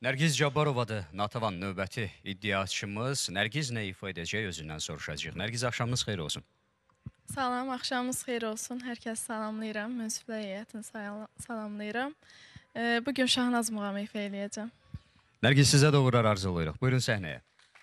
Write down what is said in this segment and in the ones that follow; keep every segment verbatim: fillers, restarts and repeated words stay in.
Nərgiz Cabbarovadır Natavan növbəti iddiaçımız. Nərgiz nə ifa edəcək özündən soruşacaq. Nərgiz, axşamınız xeyir olsun. Salam, axşamınız xeyir olsun. Hər kəs salamlayıram, münsiflər heyətini salamlayıram. Bugün Şahnaz muğamı ifa eləyəcəm. Nərgiz, sizə də uğurlar arzulayırıq. Buyurun səhnəyə.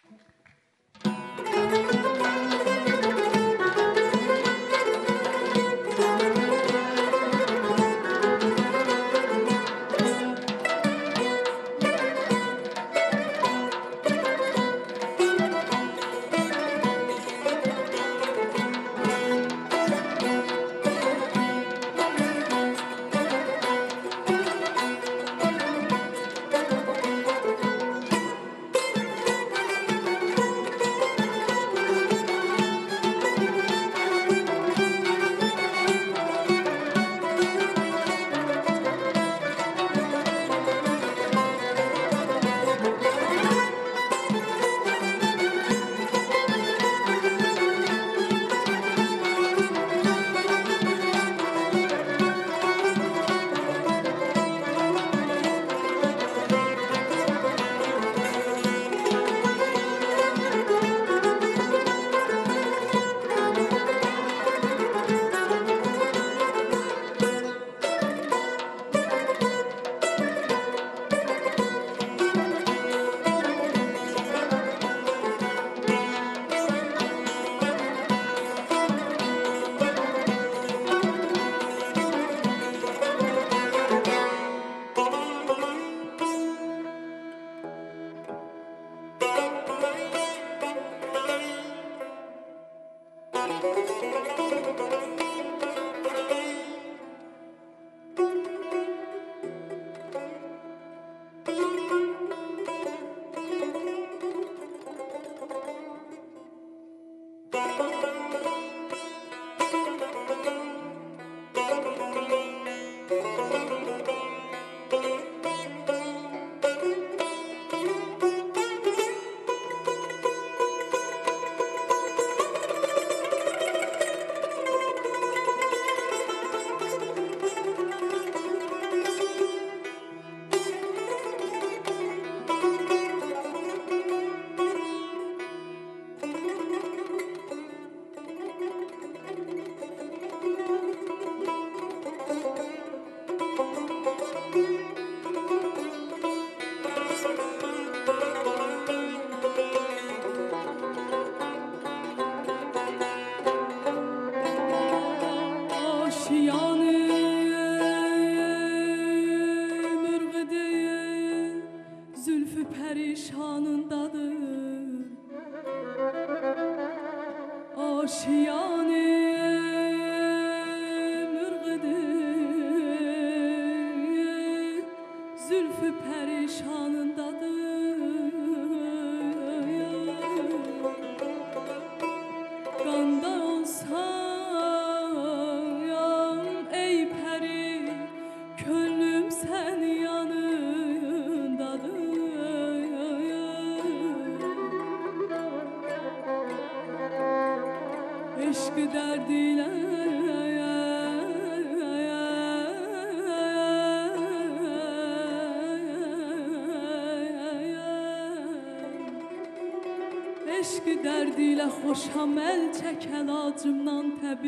Xoşam əl çək əlacımdan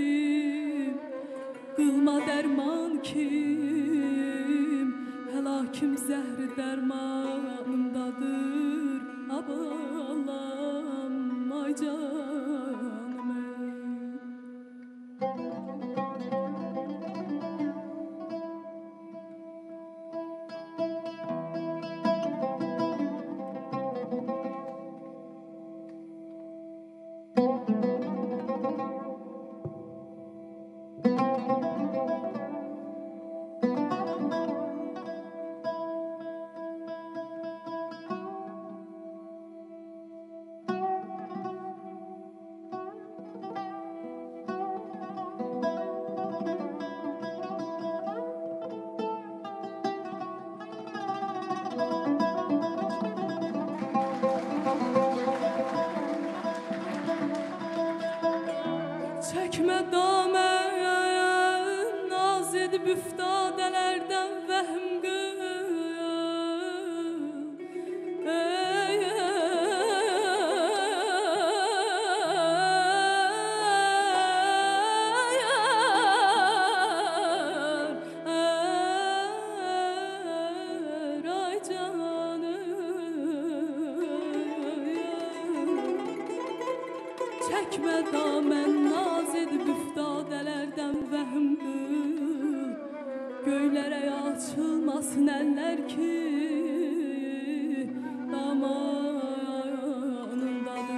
təbib, qılma dərman kim, həlakim zəhri dərmanımdadır, abalam, ay canım ey. çəkmə damən naz edib üftadələrdən vəhm qıl. Göylərə açılmasın əllər ki damanındadır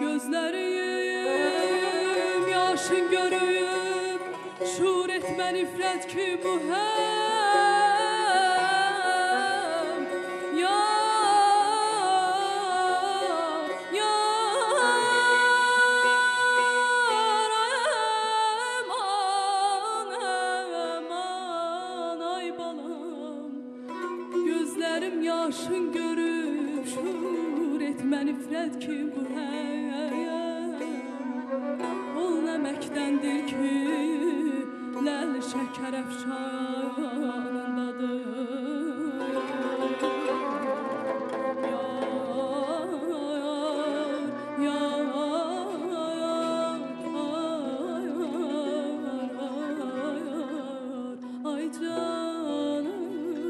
gözlərim. Yaşın görüb şuur etmə nifrət ki bu həm ya ya aman aman ay balam. Gözlərim yaşın görüb şuur etmə nifrət ki bu həm ol nəməkdəndir ki ləl şəkər əfşanındadır. Yar, yar, ay canım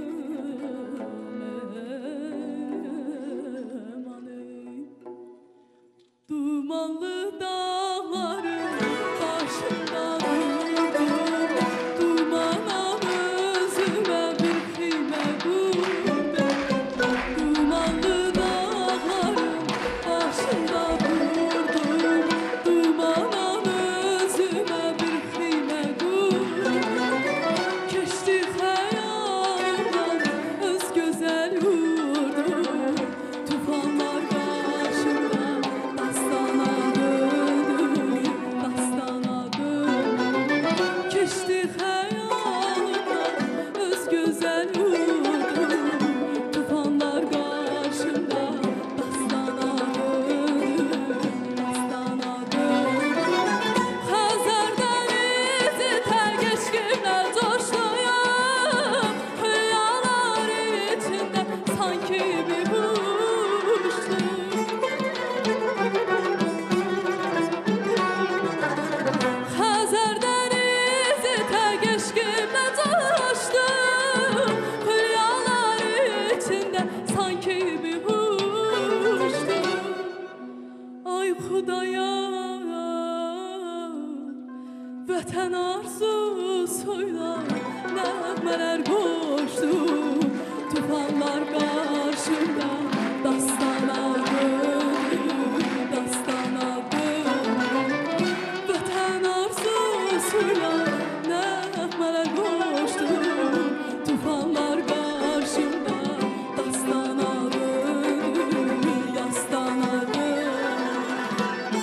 emanım. Dumanlı dağların başında durdum, dumana özüme bir xeymə qurdum. Dumanlı dağların başında durdum, dumana özüme bir xeymə qurdum. Keçdi xəyalımdan öz gözəl yurdum, tufanlar qarşımda dastana döndüm, dastana döndüm. Keçdi xəyalımdan öz gözəl yurdum, tufanlar qarşımda dastana döndüm, dastana döndüm. Xəzər dənizi tər eşqimlə coşduyum, xəyallar içində sanki bir quşdum. Xəzər dənizi tək eşqimlə coşdum, xəyallar içində sanki bir quşdum. Ay Xudaya, vətən arzusuyla nəğmələr qoşdum, tufanlar qarşımda dastana döndüm, dastana döndüm. Vətən arzusuyla nəğmələr qoşdum, tufanlar qarşımda dastana döndüm, dastana döndüm.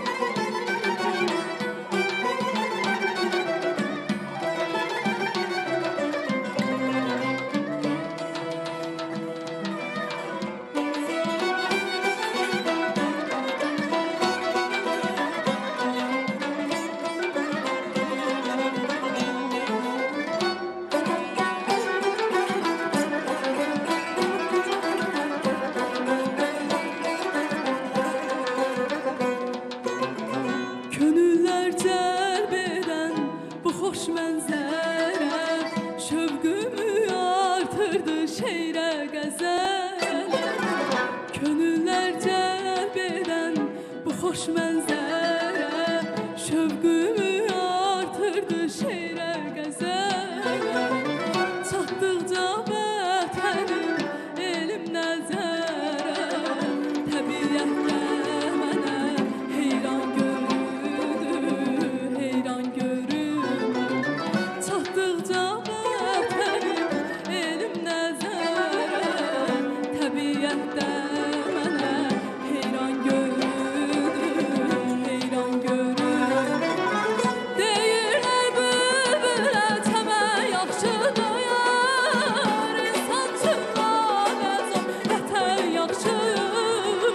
Könüller cəlb edən bu xoş mənzərə şövqümü artırdı şeirə qəzələ. Könüller cəlb edən bu xoş mənzərə şövqümü artırdı şeirə qəzələ. Çatdıqca vətənim elim nəzərə, təbiətlə mənə heyran göründü, heyran göründü. Çatdıqca vətənim elim nəzərə, təbiətdə mənə heyran göründü, heyran göründü. Deyirlər bülbülə çəmə yaxşıdır yar, insan üçün naləzəm vətən yaxşıdır.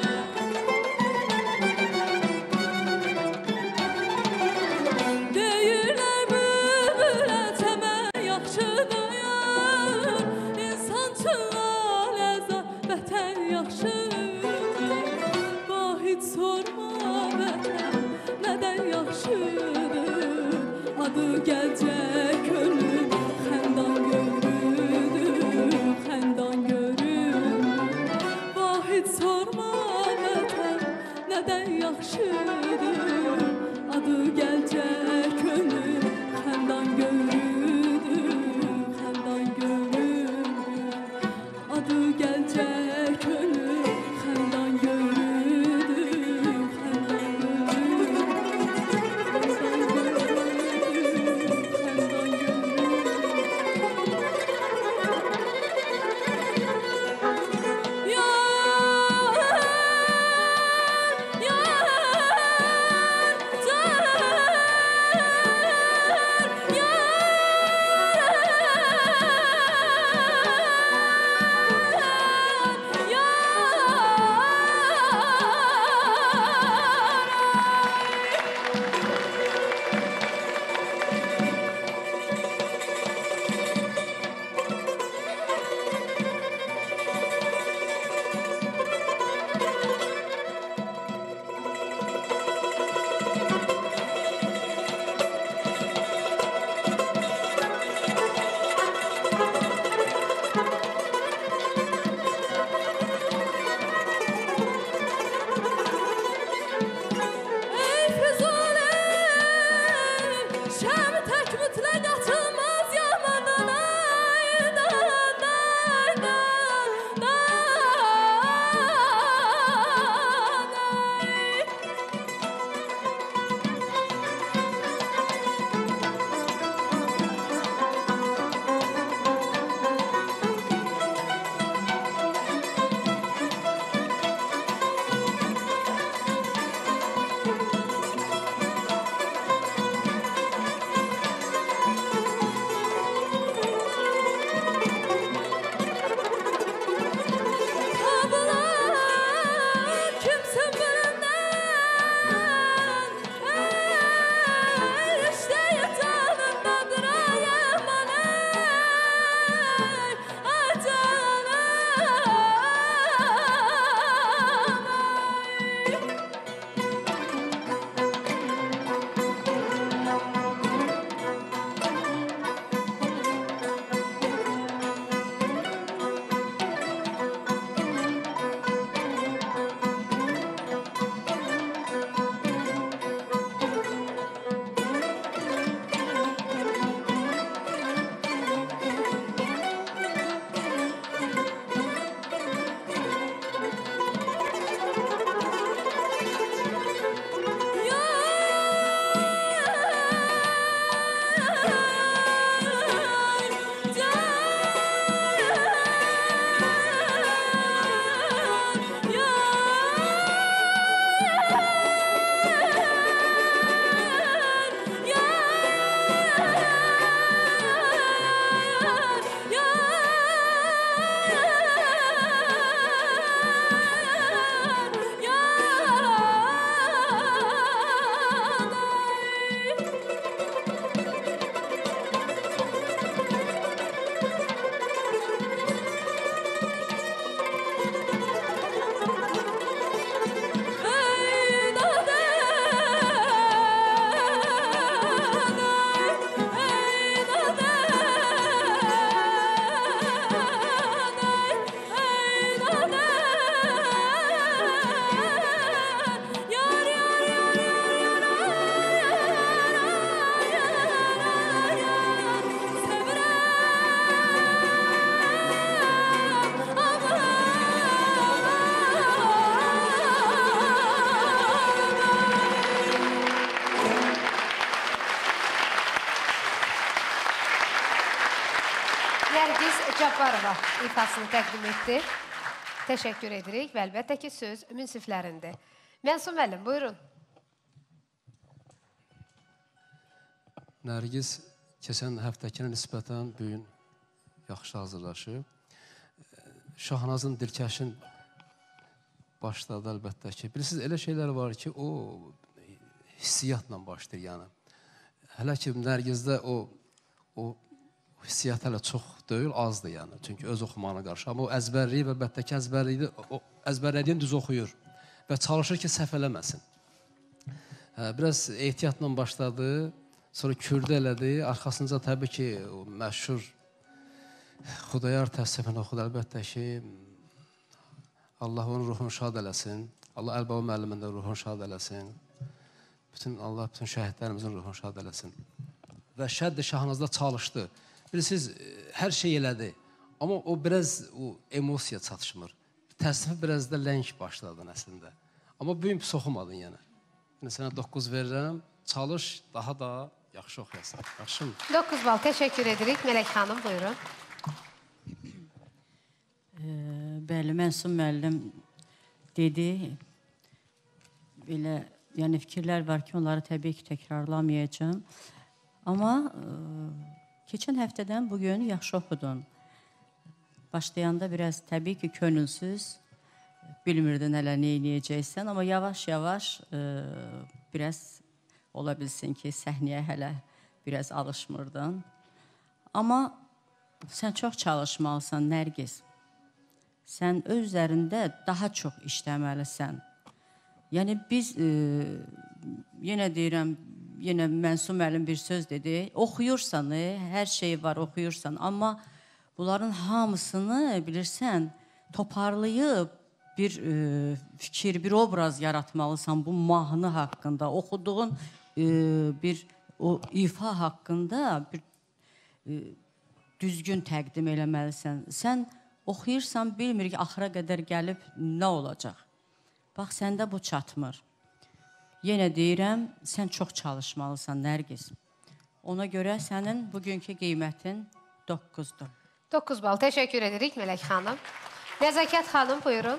Deyirlər bülbülə çəmə yaxşıdır yar, insan üçün naləzəm vətən yaxşıdır. Vahid sorma vətən nədən yaxşıdır, adı gəlcək könlüm xəndan görüdü, xəndan görüdü. Vahid sorma vətən nədən yaxşıdır. Adı gəlcək könül xəndan görürdür, xəndan görürdür. Adı gəlcək könül xəndan görürdür, xəndan görürdür. Xəndan görürdür, xəndan görürdür. Yar, yar, ey Füzuli, şəm tək mütləq atılmaz yamandan, aydan, aydan, aydan. Tablar kimsin bilimden, ey işteyip canındadır ay aman ey, ay canım ey. Nərgiz Cabbarova ifasını təqdim etdi. Təşəkkür edirik və əlbəttə ki, söz münsiflərində. Mənsum müəllim, buyurun. Nərgiz keçən həftəkinə nisbətən bu gün yaxşı hazırlaşıb. Şahnazın Dilkəşin başladı əlbəttə ki. Bilirsiniz, elə şeylər var ki, o hissiyatla başlayır yəni. Hələ ki, Nərgizdə o, o hissiyat hələ çox deyil, azdır yəni. Çünki öz oxumağına qarşı. Amma o əzbərliyi və əlbəttə ki, əzbərlədiyin düz oxuyur və çalışır ki, səhv eləməsin. Biraz ehtiyatla başladı, sonra kürdə elədi. Arxasınca təbii ki, o məşhur Xudayar təəssüfən oxudu əlbəttə ki, Allah onun ruhunu şad eləsin. Allah Əlbaba müəllimin də ruhunu şad eləsin. Bütün Allah bütün şəhidlərimizin ruhunu şad eləsin. Və Şəddi Şahnazda çalışdı. Bilirsiniz, hər şey elədi. Amma o biraz o emosiya çatışmır. Təsnifi biraz da ləng başladın əslində. Amma bu gün pis oxumadın yəni. Yəni sənə doqquz verirəm. Çalış, daha da yaxşı oxuyasan. Yaxşı mı? doqquz bal təşəkkür edirik. Mələk xanım, buyurun. Bəli, Mənsum müəllim dedi. Belə, yəni fikirlər var ki, onları təbii ki, təkrarlamayacağım. Amma ə, keçən həftədən bugün yaxşı oxudun. Başlayanda biraz təbii ki, könülsüz, bilmirdin hələ nə eləyəcəksən, amma yavaş-yavaş biraz ola bilsin ki, səhnəyə hələ biraz alışmırdın. Amma sən çox çalışmalısan, Nərgiz. Sən öz üzərində daha çox işləməlisən. Yəni biz, e, yenə deyirəm, yenə Mənsum müəllim bir söz dedi, oxuyursan, e, hər şey var, oxuyursan, amma bunların hamısını bilirsən, toparlayıb bir e, fikir, bir obraz yaratmalısan bu mahnı haqqında, oxuduğun e, bir o ifa haqqında bir e, düzgün təqdim eləməlisən. Sən oxuyursan, bilmir ki, axıra qədər gəlib nə olacaq? Bax, səndə bu çatmır. Yenə deyirəm, sən çox çalışmalısan, Nərgiz. Ona görə sənin bugünkü qiymətin doqquzdur. doqquz bal təşəkkür edirik Mələk xanım. Nəzakət xanım, buyurun.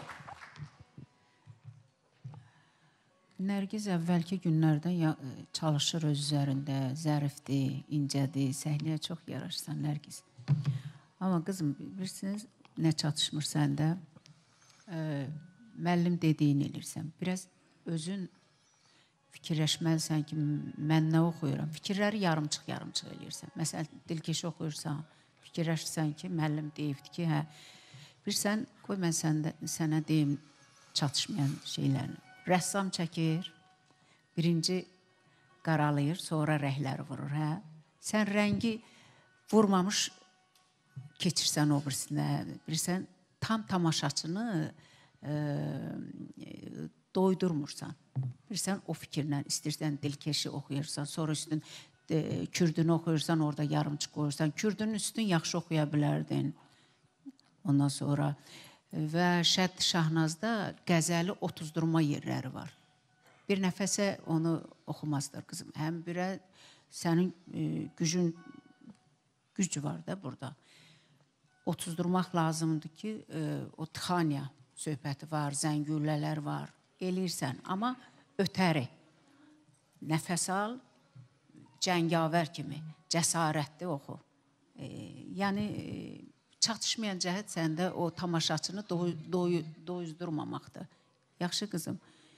Nərgiz əvvəlki günlərdə çalışır öz üzərində, zərifdir, incədir, səhnəyə çox yaraşsan Nərgiz. Amma qızım, bilirsiniz, nə çatışmır səndə? E, müəllim dediyini elirsən. Biraz özün fikirləşməlisən ki, mən nə oxuyuram? Fikirləri yarımçıq, yarımçıq eləyirsən. Məsələn, dilkeşi oxuyursan, fikirləşirsən ki, müəllim deyibdir ki, hə, bilirsən, qoy mən səndə, sənə deyim çatışmayan şeylərini. Rəssam çəkir, birinci qaralayır, sonra rəhləri vurur, hə? Sən rəngi vurmamış keçirsən o birisinə, bilirsən, tam tamaşaçını e, doydurmursan. Bilirsən, o fikirlə istəyirsən dilkeşi oxuyursan, sonra üstün e, kürdünü oxuyursan, orada yarımçıq qoyursan, kürdünün üstün yaxşı oxuya bilərdin. Ondan sonra və Şədd Şahnazda qəzəli otuzdurma yerləri var. Bir nəfəsə onu oxumazdır qızım. Həm birə sənin e, gücün, gücü var da burada. Otuzdurmaq lazımdır ki, e, o tıxaniya söhbəti var, zəngüllələr var, eləyirsən. Amma ötəri, nəfəs al, cəngavər kimi, cəsarətli oxu. E, yəni, e, çatışmayan cəhət səndə o tamaşaçını doy, doy, doyuzdurmamaqdır. Yaxşı qızım.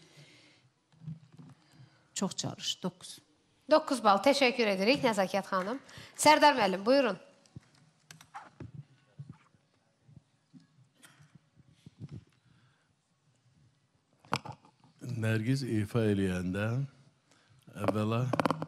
Çox çalış. doqquz. doqquz bal təşəkkür edirik Nəzakət xanım. Sərdar müəllim, buyurun. Nərgiz ifa eləyəndə əvvəla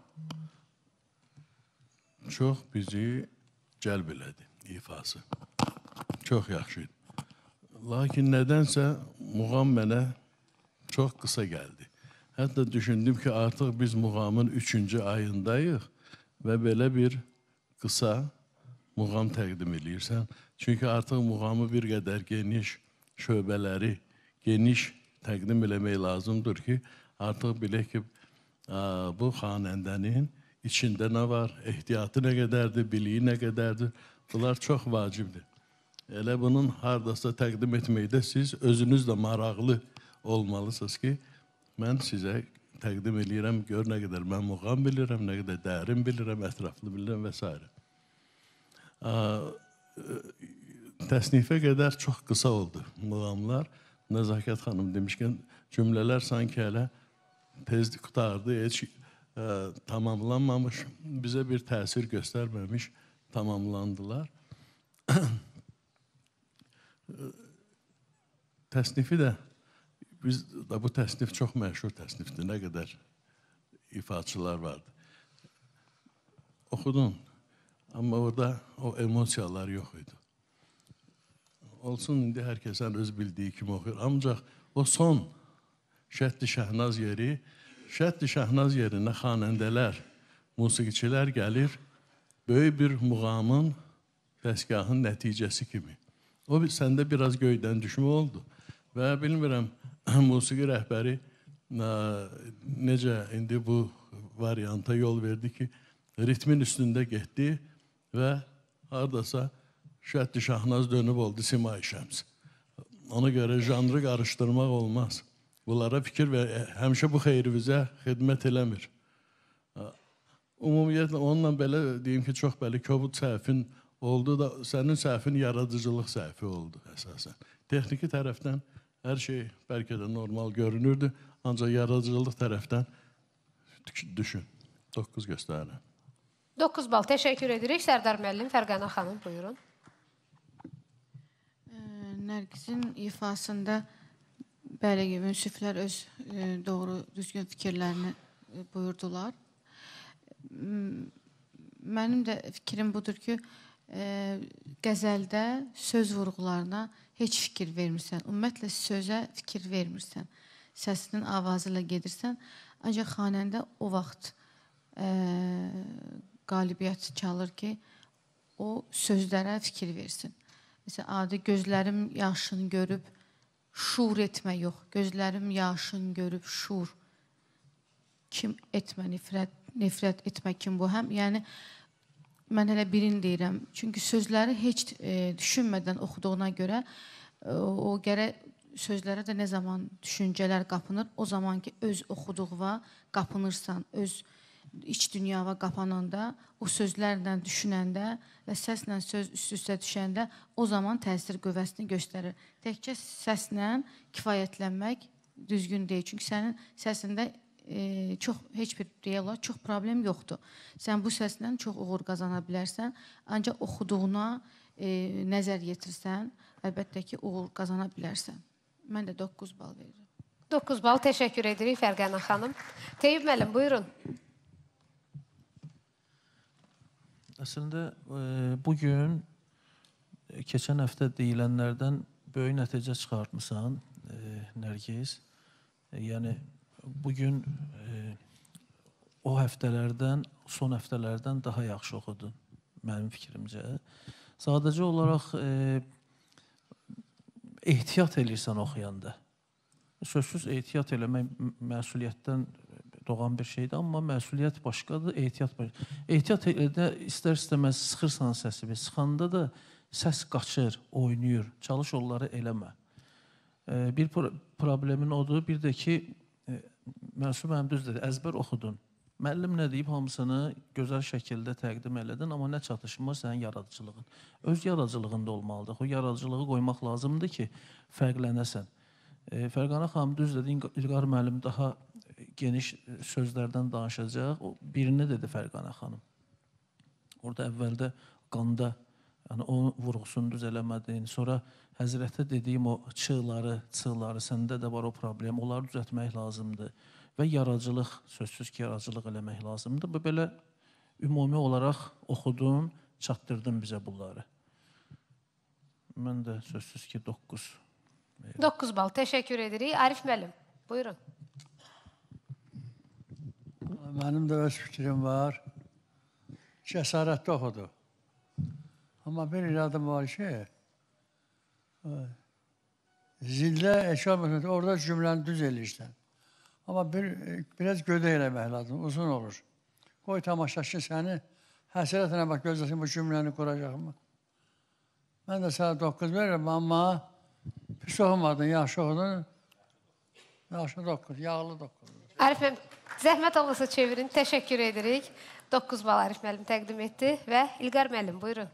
çox bizi cəlb elədi ifası. Çox yaxşı idi. Lakin nədənsə muğam mənə çox qısa gəldi. Hətta düşündüm ki, artıq biz muğamın üçüncü ayındayıq və belə bir qısa muğam təqdim edirsən. Çünki artıq muğamı bir qədər geniş şöbələri, geniş təqdim eləmək lazımdır ki, artıq bilək ki, bu xanəndənin içində nə var, ehtiyatı nə qədərdir, biliyi nə qədərdir, bunlar çox vacibdir. Elə bunun hardasa təqdim etməkdə siz özünüz də maraqlı olmalısınız ki, mən sizə təqdim edirəm, gör nə qədər mən muğam bilirəm, nə qədər dərin bilirəm, ətraflı bilirəm və s. Təsnifə qədər çox qısa oldu muğamlar. Nəzakət xanım demişkən, cümlələr sanki hələ tez qutardı, heç ə, tamamlanmamış, bizə bir təsir göstərməmiş tamamlandılar. Təsnifi də, biz də bu təsnif çox məşhur təsnifdir, nə qədər ifaçılar vardı. Oxudun, amma orada o emosiyalar yox idi. Olsun, indi hər kəsən öz bildiyi kimi oxuyur. Ancaq o son Şəhti Şəhnaz yeri. Şəhti Şəhnaz yerinə xanəndələr, musiqiçilər gəlir, böyük bir muğamın, dəstgahın nəticəsi kimi. O səndə biraz göydən düşmə oldu. Və bilmirəm, musiqi rəhbəri necə indi bu varianta yol verdi ki, ritmin üstündə getdi və haradasa Şəhti Şəhnaz dönüb oldu Simay Şəms. Ona görə janrı qarışdırmaq olmaz. Bunlara fikir və həmişə bu xeyrimizə xidmət eləmir. Ümumiyyətlə, onunla belə deyim ki, çox belə kobud səhvin oldu da, sənin səhvin yaradıcılıq səhvi oldu əsasən. Texniki tərəfdən hər şey bəlkə də normal görünürdü, ancaq yaradıcılıq tərəfdən düşün. doqquz göstərirəm. doqquz bal, təşəkkür edirik. Sərdar müəllim, Fərqana xanım, buyurun. Nərgizin ifasında bəli, münsiflər öz e, doğru, düzgün fikirlərini e, buyurdular. Mənim də fikrim budur ki, e, qəzəldə söz vurğularına heç fikir vermirsən. Ümumiyyətlə, sözə fikir vermirsən. Səsinin avazı ilə gedirsən. Ancaq xanəndə o vaxt e, qalibiyyət çalır ki, o sözlərə fikir versin. Məsələn, adi gözlərim yaşını görüb, şuur etmə yox. Gözlərim yaşını görüb, şuur. Kim etmə, nifrət, nifrət etmə kim bu? Həm, yəni, mən hələ birini deyirəm. Çünki sözləri heç e, düşünmədən oxuduğuna görə, e, o gərək sözlərə də nə zaman düşüncələr qapınır, o zaman ki, öz oxuduğuna qapınırsan, öz iç dünyava qapananda, o sözlərlə düşünəndə və səslə söz üst-üstə düşəndə o zaman təsir qüvvəsini göstərir. Təkcə səslə kifayətlənmək düzgün deyil. Çünki sənin səsində e, çox, heç bir deyək olar, çox problem yoxdur. Sən bu səslə çox uğur qazana bilərsən, ancaq oxuduğuna e, nəzər yetirsən, əlbəttə ki, uğur qazana bilərsən. Mən də doqquz bal verirəm. doqquz bal, təşəkkür edirik Fərqana xanım. Teyyib müəllim, buyurun. Əslində, e, bugün e, keçən həftə deyilənlərdən böyük nəticə çıxartmışsan, e, Nərgiz. E, yəni, bugün e, o həftələrdən, son həftələrdən daha yaxşı oxudun, mənim fikrimcə. Sadəcə olaraq e, ehtiyat eləyirsən oxuyanda. Sözsüz ehtiyat eləmək məsuliyyətdən doğan bir şeydir, amma məsuliyyət başqadır, ehtiyat başqadır. Ehtiyat elədə istər-istəməz sıxırsan səsi, sıxanda da səs qaçır, oynayır, çalış onları eləmə. E, bir pro problemin odur, bir də ki, e, Mənsub mənim düz dedi, əzbər oxudun. Müəllim nə deyib, hamısını gözəl şəkildə təqdim elədin, amma nə çatışmır sənin yaradıcılığın. Öz yaradıcılığında olmalıdır. O yaradıcılığı qoymaq lazımdır ki, fərqlənəsən. E, Fərqana xanım düz dedi, İlqar müəllim daha geniş sözlərdən danışacaq. O, birini dedi Fərqana xanım. Orada əvvəldə qanda, yəni onun vurğusunu düz eləmədin. Sonra Həzrətə dediyim o çığları, çığları, səndə də var o problem. Onları düzəltmək lazımdır. Və yaradıcılıq, sözsüz ki, yaradıcılıq eləmək lazımdır. Bu belə ümumi olaraq oxudun, çatdırdın bizə bunları. Mən də sözsüz ki, doqquz. doqquz bal, təşəkkür edirik. Arif müəllim, buyurun. Mənim də öz fikrim var. Cəsarətli oxudu. Amma bir iradım var ki, zildə eşya məsələn, orada cümləni düz eləyirsən. Amma bir, biraz gödə eləmək lazım, uzun olur. Qoy tamaşaçı səni həsrətlə bax, gözləsin bu cümləni quracaqmı? Mən də sənə doqquz verirəm, amma pis oxumadın, yaxşı oxudun. Yaxşı doqquz, yağlı doqquz. Arif müəllim, zəhmət olmasa çevirin, təşəkkür edirik. doqquz bal Arif müəllim təqdim etdi və İlqar müəllim, buyurun.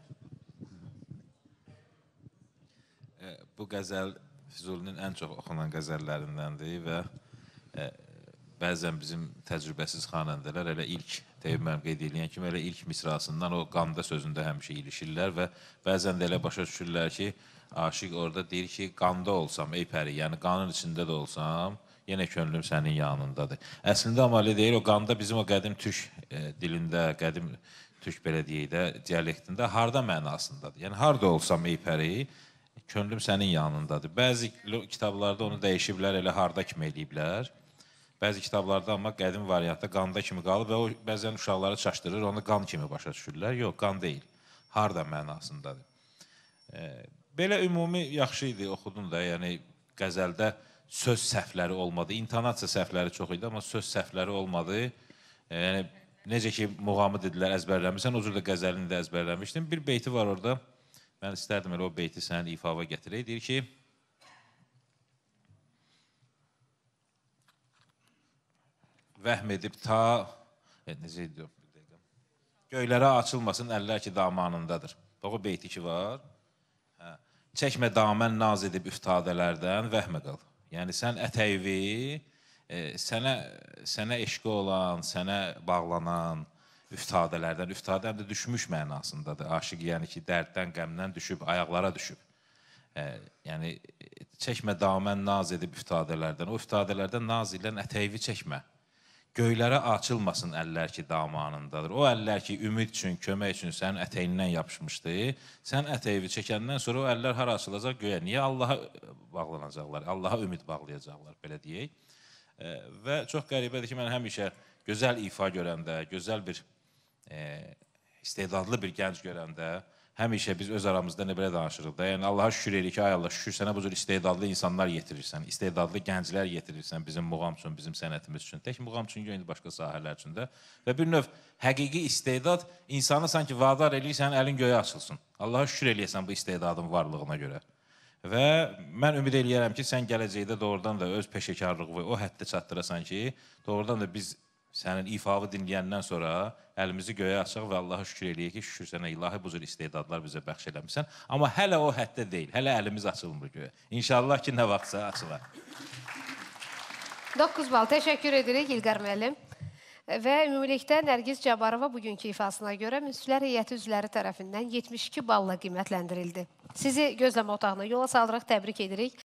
Bu qəzəl Füzulinin ən çox oxunan qəzəllərindəndir və e, bəzən bizim təcrübəsiz xanəndələr elə ilk, Teyyib müəllim qeyd edən kimi, elə ilk misrasından o qanda sözündə həmişə ilişirlər və bəzən də elə başa düşürlər ki, aşiq orada deyir ki, qanda olsam, ey pəri, yəni qanın içində də olsam, yenə könlüm sənin yanındadır. Əslində amma elə deyil, o qanda bizim o qədim türk e, dilində, qədim türk belə deyək də, dialektində harda mənasındadır. Yəni, harda olsam, ey pəri, könlüm sənin yanındadır. Bəzi kitablarda onu dəyişiblər, elə harda kimi eləyiblər. Bəzi kitablarda amma qədim variantda qanda kimi qalıb və o bəzən uşaqları çaşdırır, onu qan kimi başa düşürlər. Yox, qan deyil, harda mənasındadır. Belə ümumi yaxşı idi, oxudun da, yəni qəzəldə söz səhvləri olmadı, intonasiya səhvləri çox idi, amma söz səhvləri olmadı. Yəni, necə ki, muğamı dedilər, əzbərləmişsən, o cür də qəzəlini də əzbərləmişdim. Bir beyti var orada, mən istərdim elə o beyti sənin ifava gətirək. Deyir ki, vəhm edib ta, necə ediyor? Göylərə açılmasın, əllər ki, damanındadır. Bax, o beyti ki var. Çəkmə damən naz edib üftadələrdən, vəhmə qal. Yəni, sən ətəyvi, sənə eşqi olan, sənə bağlanan üftadələrdən, üftadə həm də düşmüş mənasındadır. Aşıq, yəni ki, dərddən, qəmdən düşüb, ayaqlara düşüb. Yəni, çəkmə damən naz edib üftadələrdən, o üftadələrdən naz ilən ətəyvi çəkmə. Göylərə açılmasın əllər ki, damanındadır. O əllər ki, ümid üçün, kömək üçün sənin ətəyindən yapışmışdı. Sən ətəyivi çəkəndən sonra o əllər hara açılacaq göyə? Niyə Allaha bağlanacaqlar? Allaha ümid bağlayacaqlar, belə deyək. Və çox qəribədir ki, mən həmişə gözəl ifa görəndə, gözəl bir istedadlı bir gənc görəndə, həmişə biz öz aramızda nə belə danışırıq da. Yəni, Allaha şükür edirik ki, ay Allah, şükür sənə bu cür istedadlı insanlar yetirirsən, istedadlı gənclər yetirirsən bizim muğam üçün, bizim sənətimiz üçün. Tək muğam üçün, yeni başqa sahələr üçün də. Və bir növ həqiqi istedad insanı sanki vadar eləyirsən, əlin göyə açılsın. Allaha şükür eləyəsən bu istedadın varlığına görə. Və mən ümid eləyərəm ki, sən gələcəkdə doğrudan da öz peşəkarlığı o həddə çatdırasan ki, doğrudan da biz sənin ifavı dinləyəndən sonra əlimizi göyə açaq və Allaha şükür eləyək ki, şükür sənə ilahi bu cür istedadlar bizə bəxş eləmişsən. Amma hələ o həddə deyil, hələ əlimiz açılmır göyə. İnşallah ki, nə vaxtsa açılar. doqquz bal, təşəkkür edirik İlqar müəllim. Və ümumilikdə Nərgiz Cabbarova bugünkü ifasına görə münsiflər heyəti üzvləri tərəfindən yetmiş iki balla qiymətləndirildi. Sizi gözləmə otağına yola salırıq, təbrik edirik.